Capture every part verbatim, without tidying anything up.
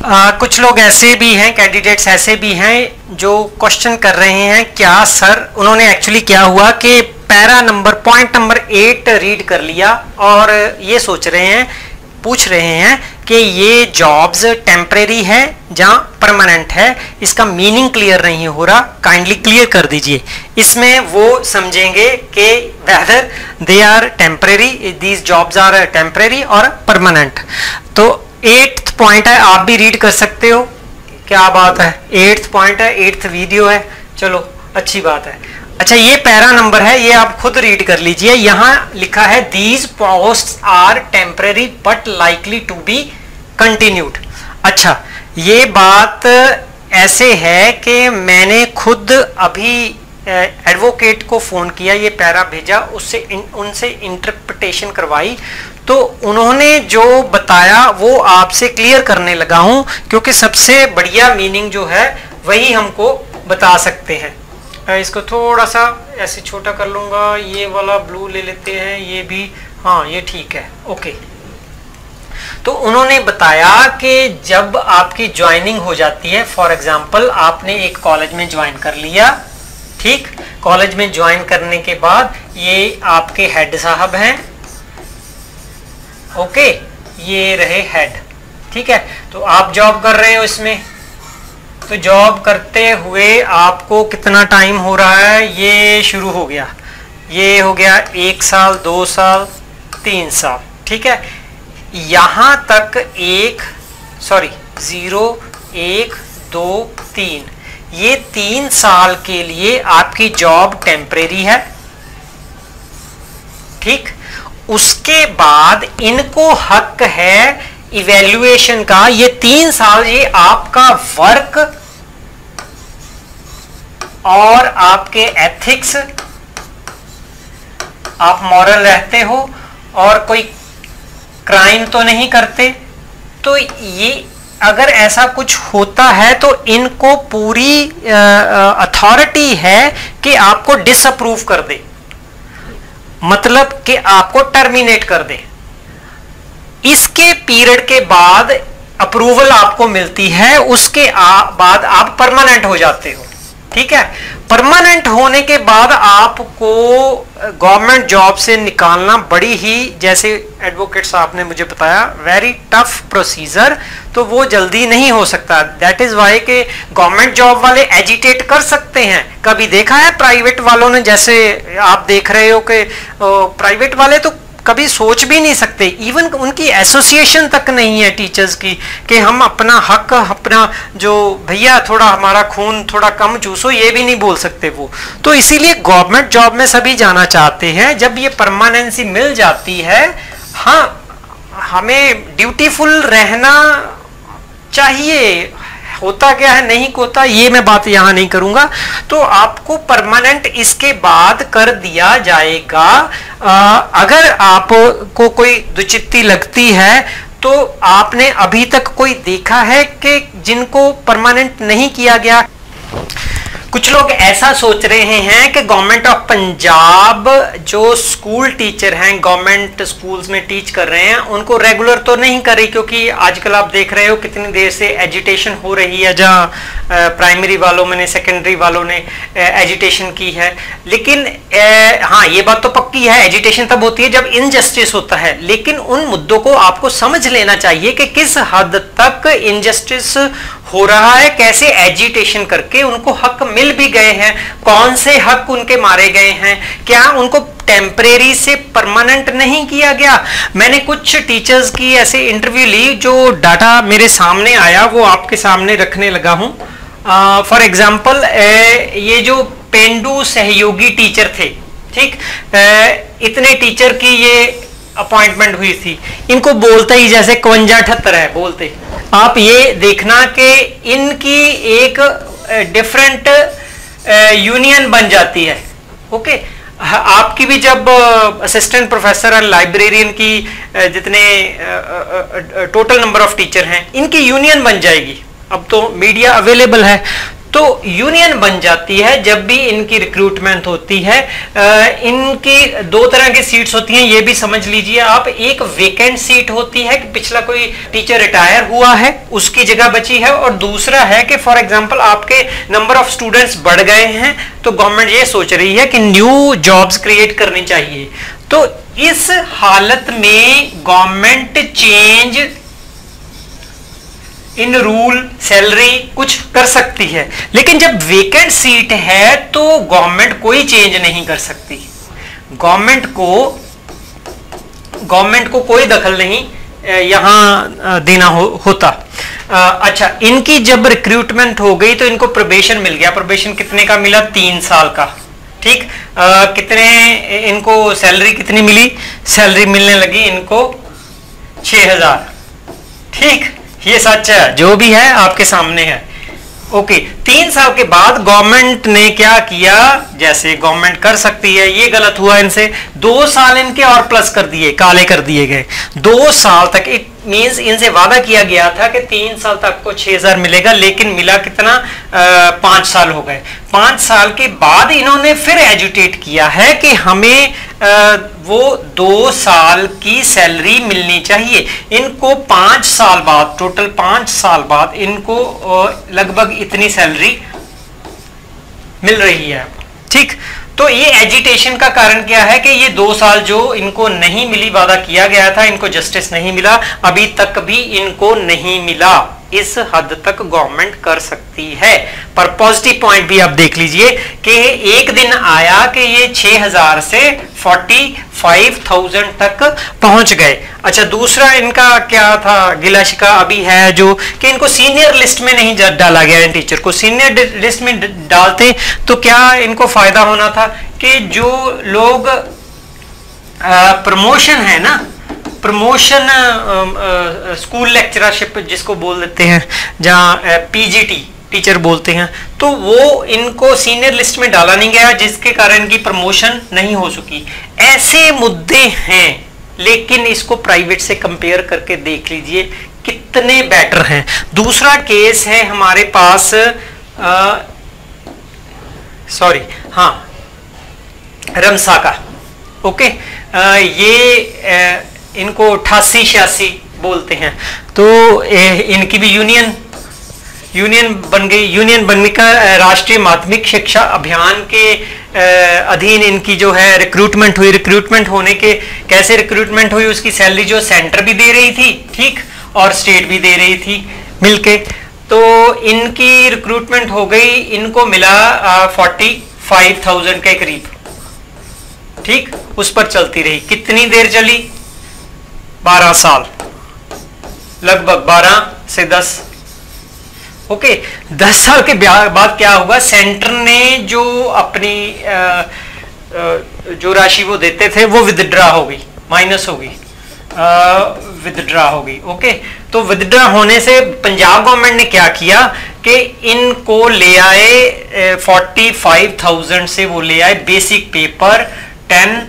आ, कुछ लोग ऐसे भी हैं, कैंडिडेट्स ऐसे भी हैं जो क्वेश्चन कर रहे हैं क्या सर, उन्होंने एक्चुअली क्या हुआ कि para number point number eight read कर लिया और ये सोच रहे हैं, पूछ रहे हैं कि ये जॉब्स टेम्परेरी है जहाँ परमानेंट है, इसका मीनिंग क्लियर नहीं हो रहा, काइंडली क्लियर कर दीजिए। इसमें वो समझेंगे कि whether they are temporary, these jobs are temporary और परमानेंट। तो एट्थ पॉइंट है, आप भी रीड कर सकते हो, क्या बात है, एट्थ पॉइंट है, एट्थ वीडियो है, चलो अच्छी बात है। अच्छा ये पैरा नंबर है, ये आप खुद रीड कर लीजिए। यहां लिखा है these posts are temporary but likely to be continued. अच्छा ये बात ऐसे है कि मैंने खुद अभी एडवोकेट को फोन किया, ये पैरा भेजा, उससे इन, उनसे इंटरप्रिटेशन करवाई, तो उन्होंने जो बताया वो आपसे क्लियर करने लगा हूं, क्योंकि सबसे बढ़िया मीनिंग जो है वही हमको बता सकते हैं। इसको थोड़ा सा ऐसे छोटा कर लूंगा, ये वाला ब्लू ले लेते हैं, ये भी, हाँ ये ठीक है, ओके। तो उन्होंने बताया कि जब आपकी ज्वाइनिंग हो जाती है, फॉर एग्जांपल आपने एक कॉलेज में ज्वाइन कर लिया, ठीक, कॉलेज में ज्वाइन करने के बाद ये आपके हेड साहब हैं, ओके, ये रहे हेड, ठीक है। तो आप जॉब कर रहे हो इसमें, तो जॉब करते हुए आपको कितना टाइम हो रहा है, ये शुरू हो गया, ये हो गया एक साल, दो साल, तीन साल, ठीक है। यहां तक एक सॉरी जीरो, एक, दो, तीन, ये तीन साल के लिए आपकी जॉब टेम्परेरी है, ठीक। उसके बाद इनको हक है इवैल्यूएशन का, ये तीन साल ये आपका वर्क और आपके एथिक्स, आप मॉरल रहते हो और कोई क्राइम तो नहीं करते, तो ये अगर ऐसा कुछ होता है तो इनको पूरी अथॉरिटी है कि आपको डिसअप्रूव कर दे, मतलब कि आपको टर्मिनेट कर दे। इसके पीरियड के बाद अप्रूवल आपको मिलती है, उसके आ, बाद आप परमानेंट हो जाते हो, ठीक है। परमानेंट होने के बाद आपको गवर्नमेंट जॉब से निकालना बड़ी ही, जैसे एडवोकेट साहब ने मुझे बताया, वेरी टफ प्रोसीजर, तो वो जल्दी नहीं हो सकता। दैट इज वाई के गवर्नमेंट जॉब वाले एजिटेट कर सकते हैं। कभी देखा है प्राइवेट वालों ने, जैसे आप देख रहे हो कि प्राइवेट वाले तो कभी सोच भी नहीं सकते, इवन उनकी एसोसिएशन तक नहीं है टीचर्स की कि हम अपना हक, अपना जो भैया थोड़ा हमारा खून थोड़ा कम चूसो, ये भी नहीं बोल सकते वो। तो इसीलिए गवर्नमेंट जॉब में सभी जाना चाहते हैं। जब ये परमानेंसी मिल जाती है, हाँ हमें ड्यूटीफुल रहना चाहिए, होता क्या है नहीं होता ये मैं बात यहां नहीं करूंगा। तो आपको परमानेंट इसके बाद कर दिया जाएगा। आ, अगर आपको कोई दुचित्ती लगती है तो आपने अभी तक कोई देखा है कि जिनको परमानेंट नहीं किया गया? कुछ लोग ऐसा सोच रहे हैं कि गवर्नमेंट ऑफ पंजाब जो स्कूल टीचर हैं, गवर्नमेंट स्कूल्स में टीच कर रहे हैं, उनको रेगुलर तो नहीं करे, क्योंकि आजकल आप देख रहे हो कितनी देर से एजिटेशन हो रही है, जहाँ प्राइमरी वालों में, सेकेंडरी वालों ने एजिटेशन की है। लेकिन ए, हाँ ये बात तो पक्की है, एजिटेशन तब होती है जब इनजस्टिस होता है, लेकिन उन मुद्दों को आपको समझ लेना चाहिए कि किस हद तक इनजस्टिस हो रहा है, कैसे एजिटेशन करके उनको हक मिल भी गए हैं, कौन से हक उनके मारे गए हैं, क्या उनको टेम्परेरी से परमानेंट नहीं किया गया। मैंने कुछ टीचर्स की ऐसे इंटरव्यू ली, जो डाटा मेरे सामने आया वो आपके सामने रखने लगा हूं। फॉर एग्जाम्पल ये जो पेंडू सहयोगी टीचर थे, ठीक, इतने टीचर की ये अपॉइंटमेंट हुई थी, इनको बोलते ही जैसे इक्यावन अठहत्तर है बोलते, आप ये देखना कि इनकी एक डिफरेंट यूनियन बन जाती है, ओके। आपकी भी जब असिस्टेंट प्रोफेसर और लाइब्रेरियन की जितने टोटल नंबर ऑफ टीचर हैं, इनकी यूनियन बन जाएगी। अब तो मीडिया अवेलेबल है, तो यूनियन बन जाती है जब भी इनकी रिक्रूटमेंट होती है। इनकी दो तरह की सीट्स होती हैं, ये भी समझ लीजिए आप। एक वेकेंट सीट होती है कि पिछला कोई टीचर रिटायर हुआ है उसकी जगह बची है, और दूसरा है कि फॉर एग्जांपल आपके नंबर ऑफ स्टूडेंट्स बढ़ गए हैं तो गवर्नमेंट ये सोच रही है कि न्यू जॉब्स क्रिएट करनी चाहिए। तो इस हालत में government change in rule salary कुछ कर सकती है, लेकिन जब वेकेंट सीट है तो गवर्नमेंट कोई चेंज नहीं कर सकती। गवर्नमेंट को गवर्नमेंट को कोई दखल नहीं यहां देना हो, होता। अच्छा, इनकी जब रिक्रूटमेंट हो गई तो इनको प्रोबेशन मिल गया। प्रोबेशन कितने का मिला? तीन साल का। ठीक, आ, कितने इनको सैलरी कितनी मिली? सैलरी मिलने लगी इनको छह हजार। ठीक, ये सच है, जो भी है आपके सामने है। ओके, तीन साल के बाद गवर्नमेंट ने क्या किया, जैसे गवर्नमेंट कर सकती है, ये गलत हुआ इनसे, दो साल इनके और प्लस कर दिए, काले कर दिए गए। दो साल तक, इट मींस इनसे वादा किया गया था कि तीन साल तक को छह हजार मिलेगा, लेकिन मिला कितना? आ, पांच साल हो गए। पांच साल के बाद इन्होंने फिर एजुटेट किया है कि हमें आ, वो दो साल की सैलरी मिलनी चाहिए। इनको पांच साल बाद, टोटल पांच साल बाद इनको लगभग इतनी सैलरी मिल रही है। ठीक, तो ये एजिटेशन का कारण क्या है कि ये दो साल जो इनको नहीं मिली, वादा किया गया था, इनको जस्टिस नहीं मिला, अभी तक भी इनको नहीं मिला। इस हद तक गवर्नमेंट कर सकती है। पर पॉजिटिव पॉइंट भी आप देख लीजिए कि एक दिन आया कि ये छह हजार से पैंतालीस हज़ार तक पहुंच गए। अच्छा, दूसरा इनका क्या था गिला शिका अभी है जो कि इनको सीनियर लिस्ट में नहीं डाला गया। इन टीचर को सीनियर लिस्ट में डालते तो क्या इनको फायदा होना था कि जो लोग प्रमोशन है ना, प्रमोशन स्कूल लेक्चरशिप जिसको बोल देते हैं, जहाँ पीजीटी टीचर बोलते हैं, तो वो इनको सीनियर लिस्ट में डाला नहीं गया, जिसके कारण की प्रमोशन नहीं हो सकी। ऐसे मुद्दे हैं, लेकिन इसको प्राइवेट से कंपेयर करके देख लीजिए कितने बेटर हैं। दूसरा केस है हमारे पास, सॉरी हाँ रमसा का। ओके, आ, ये आ, इनको अठासी छियासी बोलते हैं। तो ए, इनकी भी यूनियन यूनियन बन गई। यूनियन बनने का राष्ट्रीय माध्यमिक शिक्षा अभियान के अधीन इनकी जो है रिक्रूटमेंट हुई। रिक्रूटमेंट होने के कैसे रिक्रूटमेंट हुई, उसकी सैलरी जो सेंटर भी दे रही थी, ठीक, और स्टेट भी दे रही थी मिलके। तो इनकी रिक्रूटमेंट हो गई, इनको मिला फोर्टी फाइव थाउजेंड के करीब। ठीक, उस पर चलती रही। कितनी देर चली? बारह साल, लगभग बारह से दस। ओके, दस साल के बाद क्या हुआ, सेंटर ने जो अपनी आ, आ, जो राशि वो देते थे वो विदड्रा हो गई, माइनस हो गई, विदड्रा हो गई। ओके, तो विदड्रा होने से पंजाब गवर्नमेंट ने क्या किया कि इनको ले आए फोर्टी फाइव थाउजेंड से वो ले आए बेसिक पेपर टेन।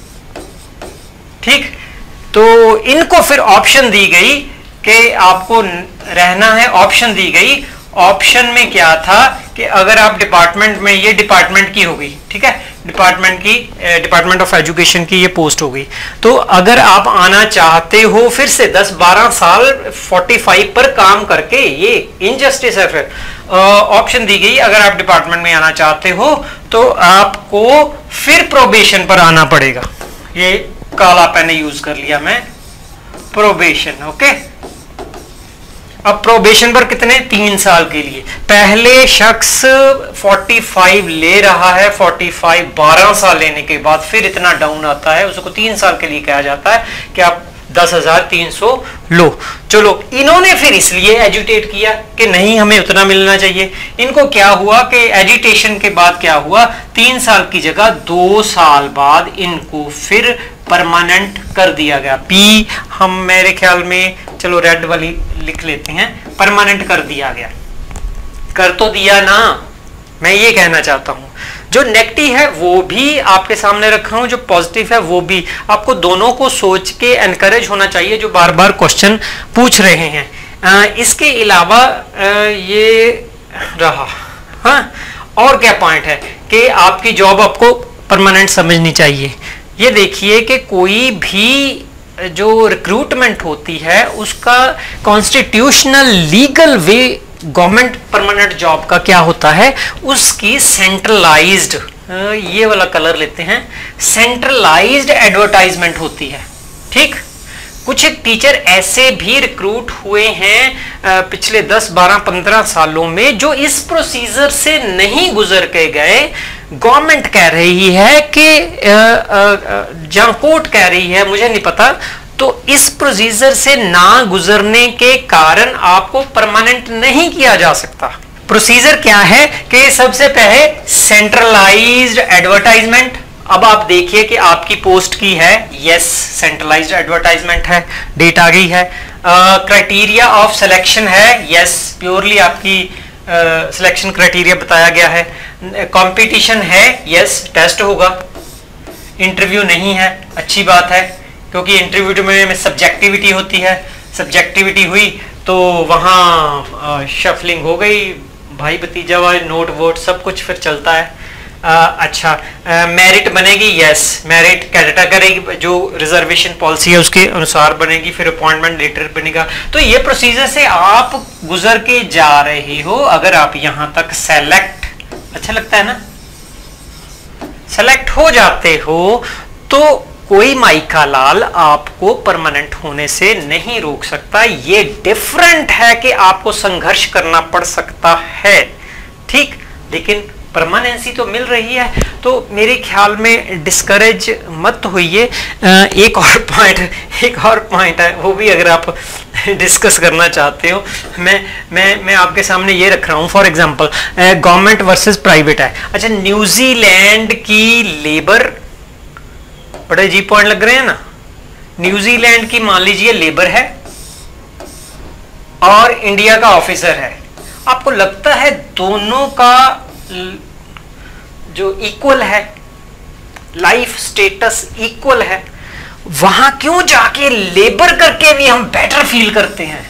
ठीक, तो इनको फिर ऑप्शन दी गई कि आपको रहना है, ऑप्शन दी गई। ऑप्शन में क्या था कि अगर आप डिपार्टमेंट में, ये डिपार्टमेंट की हो गई, ठीक है, डिपार्टमेंट की, डिपार्टमेंट ऑफ एजुकेशन की ये पोस्ट हो गई, तो अगर आप आना चाहते हो फिर से दस बारह साल पैंतालीस पर काम करके, ये इनजस्टिस है। फिर ऑप्शन दी गई, अगर आप डिपार्टमेंट में आना चाहते हो तो आपको फिर प्रोबेशन पर आना पड़ेगा। ये काला पेन यूज कर लिया मैं, प्रोबेशन। ओके, अब प्रोबेशन पर कितने? तीन साल के लिए। पहले शख्स पैंतालीस ले रहा है, पैंतालीस बारह साल लेने के बाद फिर इतना डाउन आता है, उसको तीन साल के लिए कहा जाता है कि आप दस हजार तीन सौ लो। चलो, इन्होंने फिर इसलिए एजुटेट किया कि नहीं हमें उतना मिलना चाहिए। इनको क्या हुआ कि एजुटेशन के बाद क्या हुआ, तीन साल की जगह दो साल बाद इनको फिर परमानेंट कर दिया गया। पी हम मेरे ख्याल में, चलो रेड वाली लिख लेते हैं, परमानेंट कर दिया गया। कर तो दिया ना, मैं ये कहना चाहता हूं। जो नेगेटिव है वो भी आपके सामने रखा हूं, जो पॉजिटिव है वो भी। आपको दोनों को सोच के एनकरेज होना चाहिए जो बार बार क्वेश्चन पूछ रहे हैं। आ, इसके अलावा ये रहा, हाँ, और क्या पॉइंट है कि आपकी जॉब आपको परमानेंट समझनी चाहिए। ये देखिए कि कोई भी जो रिक्रूटमेंट होती है उसका constitutional legal way government permanent job का क्या होता है, उसकी सेंट्रलाइज्ड, ये वाला कलर लेते हैं, सेंट्रलाइज्ड एडवर्टाइजमेंट होती है। ठीक, कुछ एक टीचर ऐसे भी रिक्रूट हुए हैं पिछले दस बारह पंद्रह सालों में जो इस प्रोसीजर से नहीं गुजर के गए। गवर्नमेंट कह रही है कि जहां कोर्ट कह रही है, मुझे नहीं पता, तो इस प्रोसीजर से ना गुजरने के कारण आपको परमानेंट नहीं किया जा सकता। प्रोसीजर क्या है कि सबसे पहले सेंट्रलाइज्ड एडवर्टाइजमेंट। अब आप देखिए कि आपकी पोस्ट की है, यस सेंट्रलाइज्ड एडवर्टाइजमेंट है, डेट आ गई है। क्राइटेरिया ऑफ सिलेक्शन है, यस प्योरली आपकी सिलेक्शन uh, क्राइटेरिया बताया गया है। कंपटीशन है, यस टेस्ट होगा। इंटरव्यू नहीं है, अच्छी बात है, क्योंकि इंटरव्यू में सब्जेक्टिविटी होती है। सब्जेक्टिविटी हुई तो वहाँ शफलिंग हो गई, भाई भतीजा व नोट वोट सब कुछ फिर चलता है। आ, अच्छा, मेरिट बनेगी, यस मेरिट कैडेटा करेगी, जो रिजर्वेशन पॉलिसी है उसके अनुसार बनेगी, फिर अपॉइंटमेंट लेटर बनेगा। तो ये प्रोसीजर से आप गुजर के जा रहे हो। अगर आप यहां तक सेलेक्ट, अच्छा लगता है ना, सेलेक्ट हो जाते हो तो कोई माइका लाल आपको परमानेंट होने से नहीं रोक सकता। ये डिफरेंट है कि आपको संघर्ष करना पड़ सकता है, ठीक, लेकिन परमानेंसी तो मिल रही है। तो मेरे ख्याल में डिस्करेज मत होइए। एक और पॉइंट एक और पॉइंट है, वो भी अगर आप डिस्कस करना चाहते हो, मैं मैं मैं आपके सामने ये रख रहा हूँ। For example government versus private है। अच्छा, न्यूजीलैंड की लेबर, बड़े जी पॉइंट लग रहे हैं ना। न्यूजीलैंड की मान लीजिए लेबर है और इंडिया का ऑफिसर है। आपको लगता है दोनों का जो इक्वल है, लाइफ स्टेटस इक्वल है, वहां क्यों जाके लेबर करके भी हम बेटर फील करते हैं?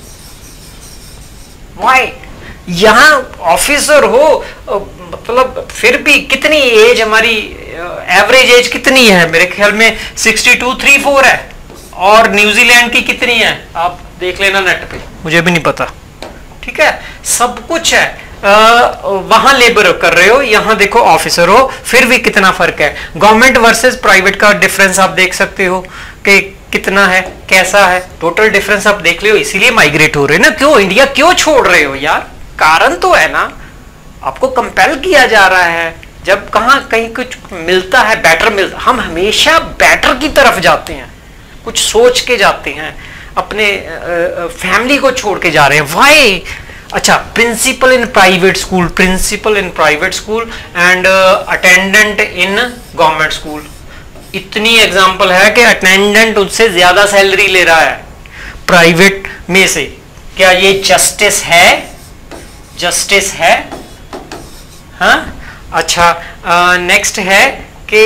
वाई? यहां ऑफिसर हो, मतलब फिर भी कितनी एज हमारी, एवरेज एज कितनी है? मेरे ख्याल में सिक्सटी टू थ्री फोर है, और न्यूजीलैंड की कितनी है आप देख लेना नेट पे, मुझे भी नहीं पता। ठीक है, सब कुछ है। वहां लेबर कर रहे हो, यहां देखो ऑफिसर हो, फिर भी कितना फर्क है। गवर्नमेंट वर्सेस प्राइवेट का डिफरेंस आप देख सकते हो कि कितना है, कैसा है, टोटल डिफरेंस आप देख लो। इसीलिए माइग्रेट हो रहे हैं ना। क्यों इंडिया क्यों छोड़ रहे हो यार? कारण तो है ना, आपको कंपेल किया जा रहा है। जब कहां कहीं कुछ मिलता है, बेटर मिलता, हम हमेशा बेटर की तरफ जाते हैं, कुछ सोच के जाते हैं, अपने फैमिली को छोड़ के जा रहे हैं। वाई? अच्छा, principal in private school, principal in private school and attendant in government school. इतनी एग्जांपल है कि अटेंडेंट उससे ज्यादा सैलरी ले रहा है प्राइवेट में से। क्या ये जस्टिस है? जस्टिस है? हाँ, अच्छा, नेक्स्ट uh, है कि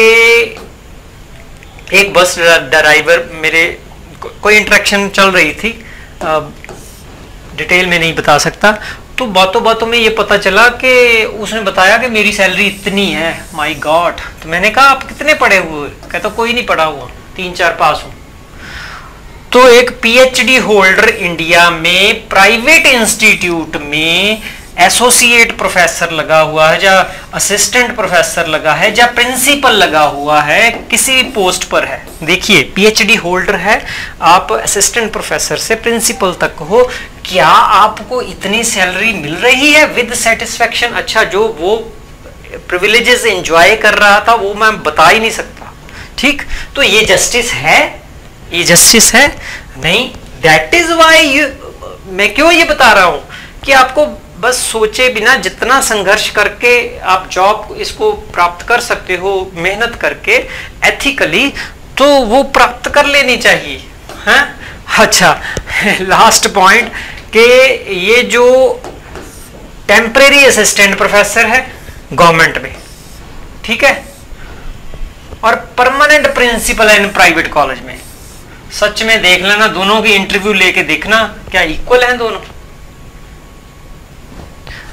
एक बस ड्राइवर, मेरे को, कोई इंटरेक्शन चल रही थी, uh, डिटेल में नहीं बता सकता, तो बातों बातों में ये पता चला कि उसने बताया कि मेरी सैलरी इतनी है। My God! तो मैंने कहा आप कितने पढ़े हुए? कहता कोई नहीं पढ़ा हुआ, तीन चार पास हूं। तो एक पीएचडी होल्डर इंडिया में प्राइवेट इंस्टीट्यूट में एसोसिएट प्रोफेसर लगा हुआ है, या असिस्टेंट प्रोफेसर लगा है, या प्रिंसिपल लगा हुआ है, किसी पोस्ट पर है। देखिए, पीएचडी होल्डर है, आप असिस्टेंट प्रोफेसर से प्रिंसिपल तक हो, क्या आपको इतनी सैलरी मिल रही है विद सेटिस्फेक्शन? अच्छा, जो वो प्रिविलेजेस एंजॉय कर रहा था वो मैं बता ही नहीं सकता। ठीक, तो ये जस्टिस है? ये जस्टिस है? नहीं। दैट इज वाई मैं क्यों ये बता रहा हूं कि आपको बस सोचे बिना जितना संघर्ष करके आप जॉब इसको प्राप्त कर सकते हो, मेहनत करके एथिकली, तो वो प्राप्त कर लेनी चाहिए। हैं? अच्छा, लास्ट पॉइंट कि ये जो टेम्परेरी असिस्टेंट प्रोफेसर है गवर्नमेंट में, ठीक है, और परमानेंट प्रिंसिपल है इन प्राइवेट कॉलेज में, सच में देख लेना, दोनों की इंटरव्यू लेके देखना क्या इक्वल है दोनों।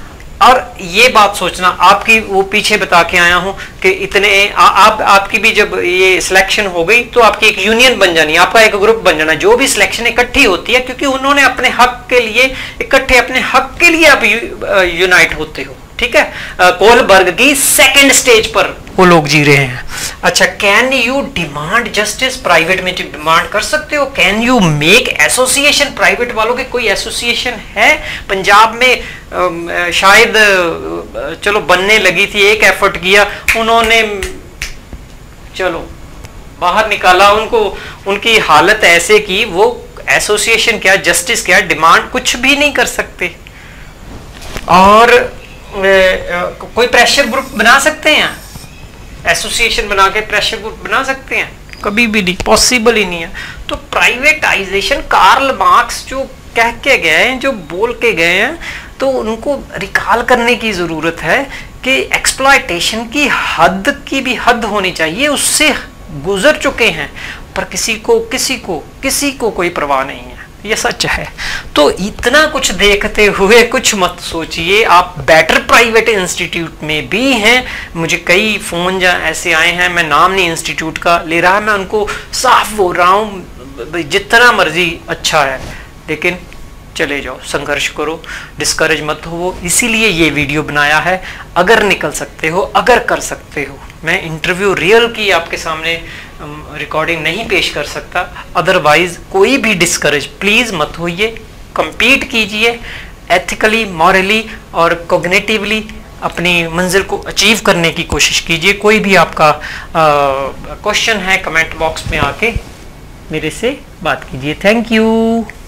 और ये बात सोचना, आपकी वो पीछे बता के आया हूं कि इतने आ, आप आपकी भी जब ये सिलेक्शन हो गई तो आपकी एक यूनियन बन जानी, आपका एक ग्रुप बन जाना, जो भी सिलेक्शन इकट्ठी होती है क्योंकि उन्होंने अपने हक के लिए इकट्ठे, अपने हक के लिए आप यू, यूनाइट होते हो, ठीक है। कोलबर्ग की सेकंड स्टेज पर वो लोग जी रहे हैं। अच्छा, can you demand justice, private में डिमांड कर सकते हो। Can you make association, private वालों के कोई एसोसिएशन है पंजाब में, आ, शायद आ, चलो बनने लगी थी, एक एफर्ट किया उन्होंने, चलो बाहर निकाला उनको, उनकी हालत ऐसे की वो एसोसिएशन क्या, जस्टिस क्या, डिमांड कुछ भी नहीं कर सकते। और कोई प्रेशर ग्रुप बना सकते हैं, एसोसिएशन बना के प्रेशर ग्रुप बना सकते हैं, कभी भी नहीं, पॉसिबल ही नहीं है। तो प्राइवेटाइजेशन, कार्ल मार्क्स जो कह के गए हैं, जो बोल के गए हैं, तो उनको रिकॉल करने की जरूरत है कि एक्सप्लॉयटेशन की हद की भी हद होनी चाहिए, उससे गुजर चुके हैं, पर किसी को किसी को किसी को कोई परवाह नहीं है, ये सच है। तो इतना कुछ देखते हुए कुछ मत सोचिए, आप बेटर प्राइवेट इंस्टीट्यूट में भी हैं। मुझे कई फोन जा ऐसे आए हैं, मैं नाम नहीं इंस्टीट्यूट का ले रहा, मैं उनको साफ बोल रहा हूँ जितना मर्जी अच्छा है, लेकिन चले जाओ, संघर्ष करो, डिस्करेज मत हो। इसीलिए ये वीडियो बनाया है, अगर निकल सकते हो, अगर कर सकते हो। मैं इंटरव्यू रियल की आपके सामने रिकॉर्डिंग नहीं पेश कर सकता, अदरवाइज कोई भी डिस्करेज प्लीज मत होइए, कंपीट कीजिए एथिकली, मॉरली और कॉग्निटिवली, अपनी मंजिल को अचीव करने की कोशिश कीजिए। कोई भी आपका क्वेश्चन है कमेंट बॉक्स में आके मेरे से बात कीजिए। Thank you.